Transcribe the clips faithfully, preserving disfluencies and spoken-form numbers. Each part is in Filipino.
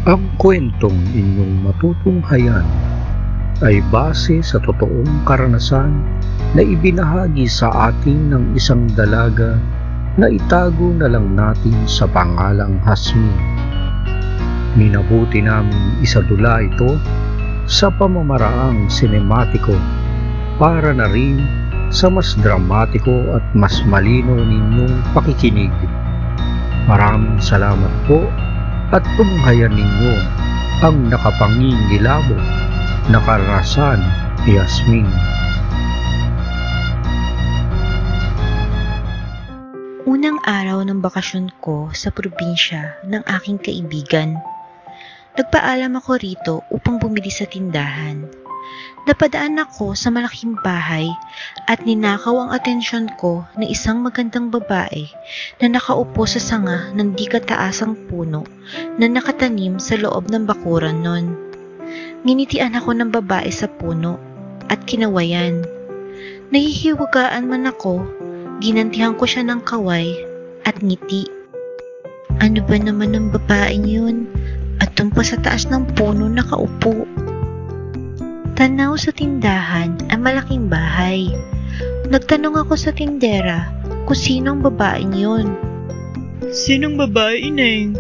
Ang kwentong inyong matutunghayan ay base sa totoong karanasan na ibinahagi sa atin ng isang dalaga na itago na lang natin sa pangalang Hasmin. Minabuti naming isadula ito sa pamamaraang sinematiko para na rin sa mas dramatiko at mas malinaw ninyong pakikinig. Maraming salamat po at tunghayan ninyo ang nakapangingilabot na karanasan ni Hasmin. Unang araw ng bakasyon ko sa probinsya ng aking kaibigan. Nagpaalam ako rito upang bumili sa tindahan. Napadaan ako sa malaking bahay at ninakaw ang atensyon ko ng isang magandang babae na nakaupo sa sanga ng di kataasang puno na nakatanim sa loob ng bakuran nun. Nginitian ako ng babae sa puno at kinawayan. Nahihiwagaan man ako, ginantihan ko siya ng kaway at ngiti. Ano ba naman ng babaeng yun? At doon pa sa taas ng puno nakaupo. Tanaw sa tindahan ang malaking bahay. Nagtanong ako sa tindera kung sinong babaeng yun. Sinong babae, Ineng?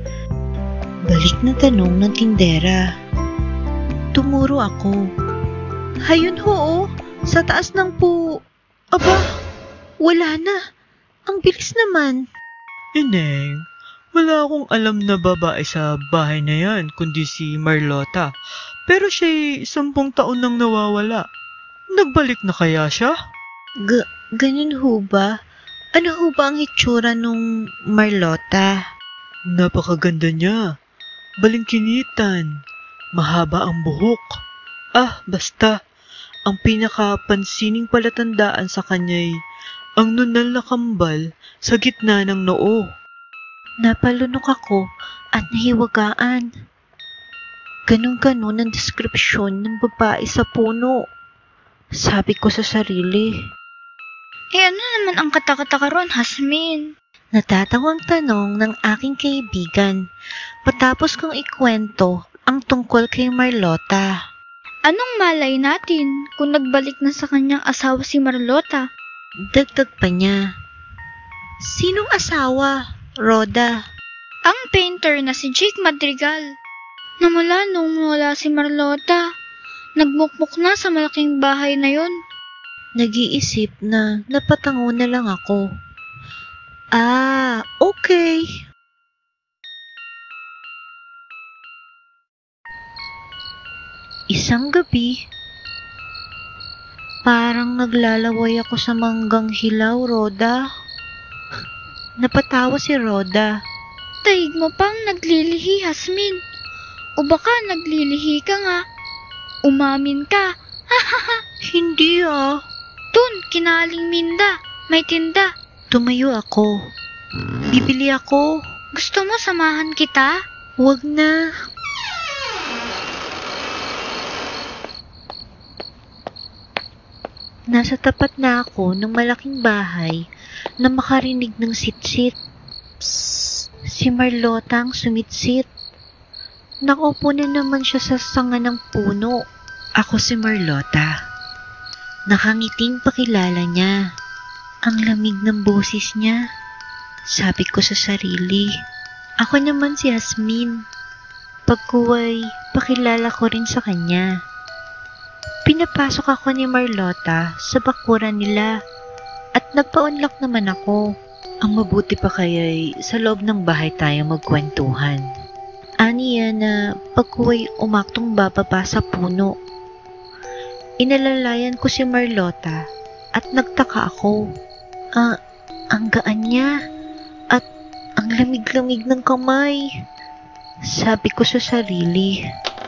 Balik na tanong ng tindera. Tumuro ako. Hayun ho, sa taas ng pu... Aba, wala na. Ang bilis naman. Ineng, wala akong alam na babae sa bahay na yan, kundi si Marlota. Pero siya'y sampung taon nang nawawala. Nagbalik na kaya siya? G- ganun ho ba? Ano ho ba ang hitsura nung Marlota? Napakaganda niya. Balingkinitan. Mahaba ang buhok. Ah, basta. Ang pinakapansining palatandaan sa kanya'y ang nunal na kambal sa gitna ng noo. Napalunok ako at nahiwagaan. Ganun-ganun ang deskripsyon ng babae sa puno. Sabi ko sa sarili. Eh ano naman ang katakataka ron, Hasmin? Natatawang tanong ng aking kaibigan patapos kong ikwento ang tungkol kay Marlota. Anong malay natin kung nagbalik na sa kanyang asawa si Marlota? Dagdag pa niya. Sinong asawa? Rhoda. Ang painter na si Jake Madrigal. Na mula nung wala si Marlota, nagmukmuk na sa malaking bahay na yon. Nag-iisip na napatango na lang ako. Ah, okay. Isang gabi, parang naglalaway ako sa manggang hilaw, Rhoda. Napatawa si Rhoda. Taig mo pang naglilihi, Hasmin. O baka naglilihi ka nga. Umamin ka. Hindi ah. Dun, kinaling Minda. May tinda. Tumayo ako. Bibili ako. Gusto mo samahan kita? Wag na. Nasa tapat na ako ng malaking bahay na makarinig ng sitsit. Psst, si Marlota ang sumitsit. Nakaupo na naman siya sa sanga ng puno. Ako si Marlota. Nakangiting pakilala niya. Ang lamig ng boses niya. Sabi ko sa sarili. Ako naman si Hasmin. Pagkuway, pakilala ko rin sa kanya. Pinapasok ako ni Marlota sa bakuran nila at nagpa-unlock naman ako. Ang mabuti pa kaya'y sa loob ng bahay tayo magkwentuhan. Aniya na pagkuway umaktong bababa sa puno. Inalalayan ko si Marlota at nagtaka ako. Ah, ang gaan niya at ang lamig-lamig ng kamay. Sabi ko sa sarili.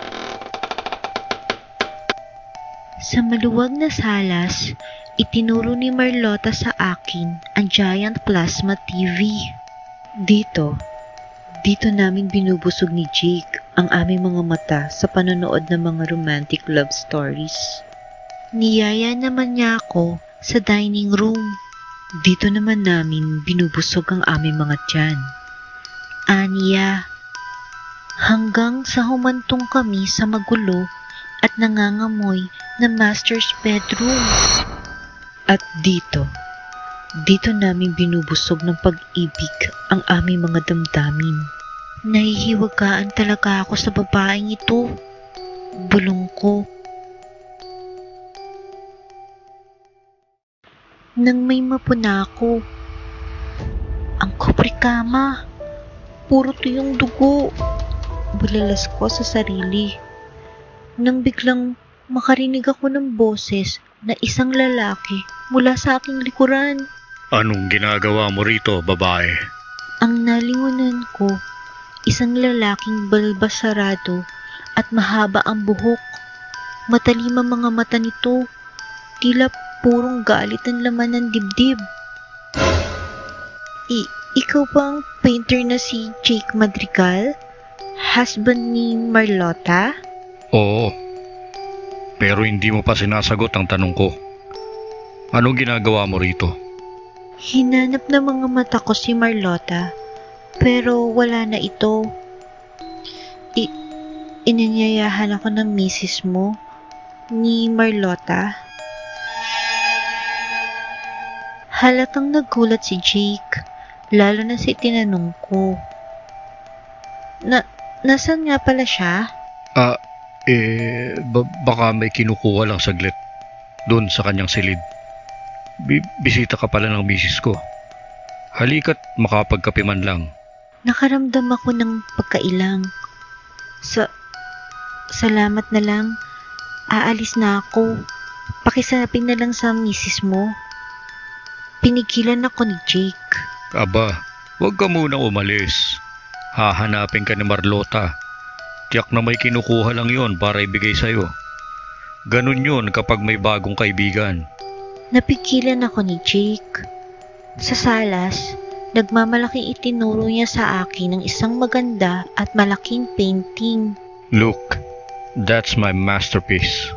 Sa maluwag na salas, itinuro ni Marlota sa akin ang giant plasma T V. Dito, dito namin binubusog ni Jake ang aming mga mata sa panonood ng mga romantic love stories. Niyaya naman niya ako sa dining room. Dito naman namin binubusog ang aming mga tiyan. Aniya, Hanggang sa humantong kami sa magulo at nangangamoy na master's bedroom. At dito, dito namin binubusog ng pag-ibig ang aming mga damdamin. Nahihiwagaan talaga ako sa babaeng ito. Bulong ko. Nang may mapuna ako, ang kobrikama, puro tuyong dugo. Bulalas ko sa sarili. Nang biglang makarinig ako ng boses na isang lalaki mula sa aking likuran. Anong ginagawa mo rito, babae? Ang nalingunan ko, isang lalaking balbas sarado at mahaba ang buhok. Matalim ang mga mata nito, tila purong galit ang laman ng dibdib. I- ikaw ba ang painter na si Jake Madrigal? Husband ni Marlota? Oo. Pero hindi mo pa sinasagot ang tanong ko. Anong ginagawa mo rito? Hinanap ng mga mata ko si Marlota, pero wala na ito. I- inanyayahan ako ng misis mo, ni Marlota. Halatang nagulat si Jake, lalo na sa itinanong ko. Na, nasan nga pala siya? Ah, eh, ba- baka may kinukuha lang saglit doon sa kanyang silid. Bi- bisita ka pala ng misis ko. Halika't makapagkape man lang. Nakaramdam ako ng pagkailang. Sa, salamat na lang. Aalis na ako. Pakisanapin na lang sa misis mo. Pinigilan ako ni Jake. Aba, huwag ka munang umalis. Hahanapin ka ni Marlota. Tiyak na may kinukuha lang yon para ibigay sa'yo. Ganun yun kapag may bagong kaibigan. Napigilan ako ni Jake. Sa salas, nagmamalaking itinuro niya sa akin ng isang maganda at malaking painting. Look, that's my masterpiece.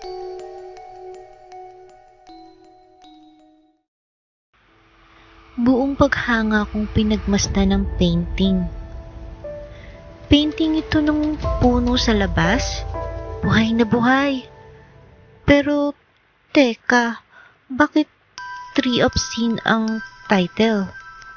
Buong paghanga kong pinagmasdan ng painting. Painting ito ng puno sa labas. Buhay na buhay. Pero, teka, bakit Tree of Sin ang title?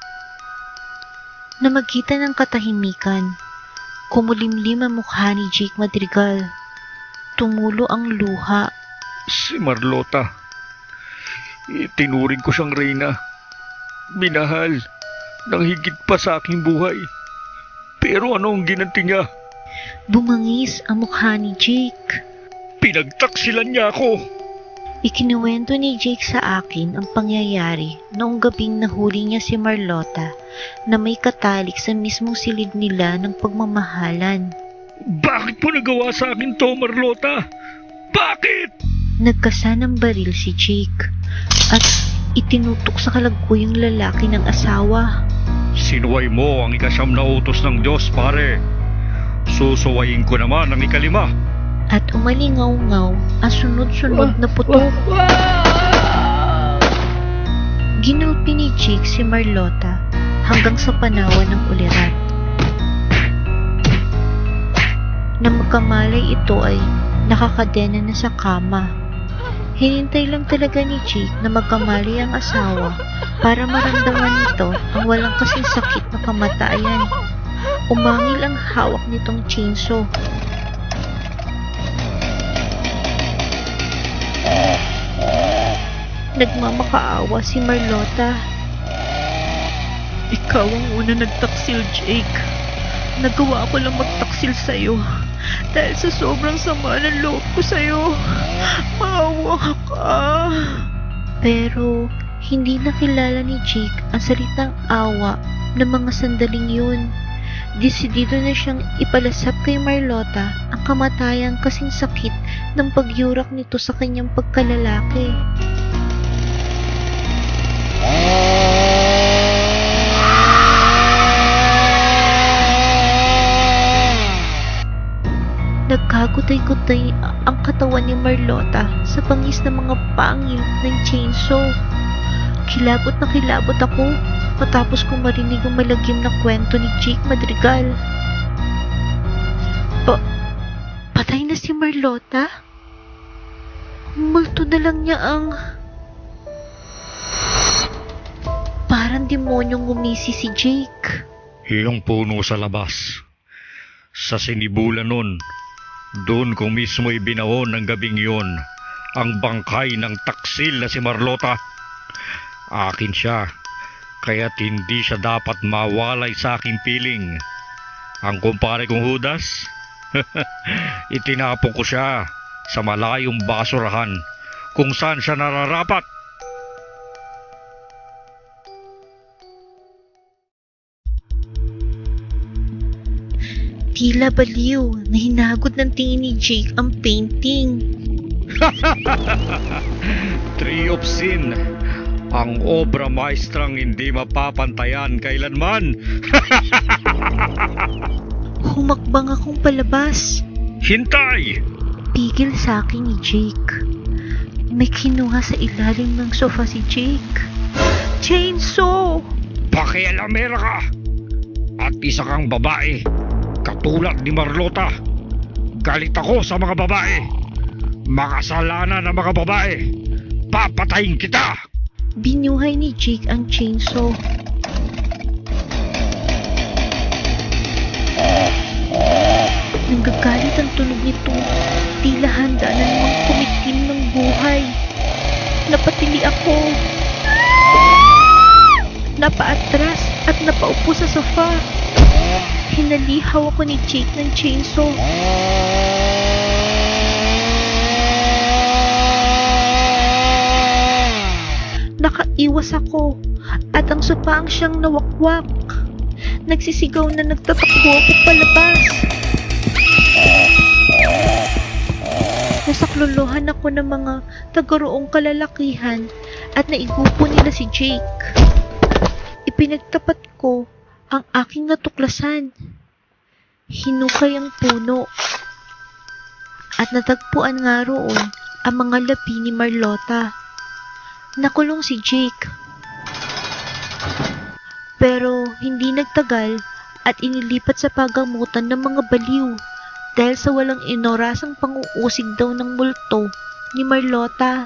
Namagitan ng katahimikan, kumulimlim ang mukha ni Jake Madrigal. Tumulo ang luha. Si Marlota. Itinuring ko siyang reyna. Minahal nang higit pa sa aking buhay. Pero ano ang ginanti niya? Bumangis ang mukha ni Jake. Pinagtaksilan niya ako. Ikinuwento ni Jake sa akin ang pangyayari noong gabing nahuli niya si Marlota na may katalik sa mismong silid nila ng pagmamahalan. Bakit mo nagawa sa akin to, Marlota? Bakit? Nagkasa ng baril si Jake at itinutok sa kalaguyang lalaki ng asawa. Sinuway mo ang ikasyam na utos ng Diyos, pare. Susuwayin ko naman ang ikalima. At umalingaw-ngaw ang sunod-sunod na putok. Ginulpi ni Jake si Marlota hanggang sa panawan ng ulirat. Na magkamalay ito ay nakakadena na sa kama. Hinintay lang talaga ni Jake na magkamali ang asawa para maramdaman nito ang walang kasing sakit na kamatayan. Umangil ang hawak nitong chainsaw. Nagmamakaawa si Marlota. Ikaw ang una nagtaksil, Jake. Nagawa ko lang magtaksil sa'yo dahil sa sobrang sama ng loob ko sa'yo. Maawa ka. Pero hindi nakilala ni Jake ang salitang awa ng mga sandaling yun. Desidido na siyang ipalasap kay Marlota ang kamatayang kasing sakit ng pagyurak nito sa kanyang pagkalalaki. Nagkagutay-gutay ang katawan ni Marlota sa pangis ng mga pangil ng chainsaw. Kilabot na kilabot ako matapos kong marinig ang malagim na kwento ni Jake Madrigal. si Marlota? Multo na lang niya ang... Parang demonyong ngumisi si Jake. Yung puno sa labas. Sa sinibulan nun, doon ko mismo ibinahon ng gabing yon ang bangkay ng taksil na si Marlota. Akin siya, kaya't hindi siya dapat mawalay sa aking piling. Ang kumpare kong Judas, itinapon ko siya sa malayong basurahan kung saan siya nararapat. Tila baliw na hinagod ng tingin ni Jake ang painting. Tree of Sin, ang obra maestrang hindi mapapantayan kailanman. Humakbang akong palabas. Hintay! Pigil sa akin ni Jake. May kinuha sa ilalim ng sofa si Jake. Chainsaw! Pakialamera ka! At isa kang babae, katulad ni Marlota. Galit ako sa mga babae. Makasalanan ng mga babae. Papatayin kita! Binuhay ni Jake ang chainsaw. Nanggagalit ang tunog nito. Tila handa na namang kumitim ng buhay. Napatili ako. Napaatras at napaupo sa sofa. Hinalihaw ako ni Jake ng chainsaw. Nakaiwas ako at ang sofa ang siyang nawakwak. Nagsisigaw na nagtatakbo ako palabas. Nasaklolohan ako ng mga tagaroong kalalakihan at naigupo nila si Jake. Ipinagtapat ko ang aking natuklasan. Hinukay ang puno. At natagpuan nga roon ang mga labi ni Marlota. Nakulong si Jake. Pero hindi nagtagal at inilipat sa pagamutan ng mga baliw dahil sa walang inorasang pang-uusig daw ng multo ni Marlota.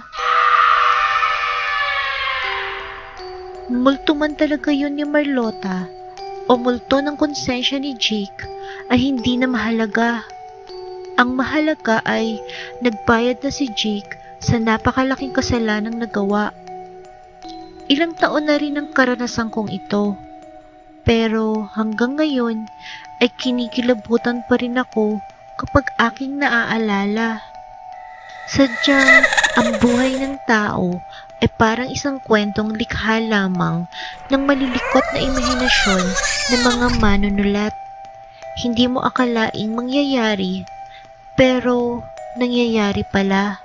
Multo man talaga yun ni Marlota o multo ng konsensya ni Jake ay hindi na mahalaga. Ang mahalaga ay nagbayad na si Jake sa napakalaking kasalanang nagawa. Ilang taon na rin ang karanasan kong ito, pero hanggang ngayon ay kinikilabutan pa rin ako kapag aking naaalala. Sadyang ang buhay ng tao ay parang isang kwentong likha lamang ng malilikot na imahinasyon ng mga manunulat. Hindi mo akalaing mangyayari, pero nangyayari pala.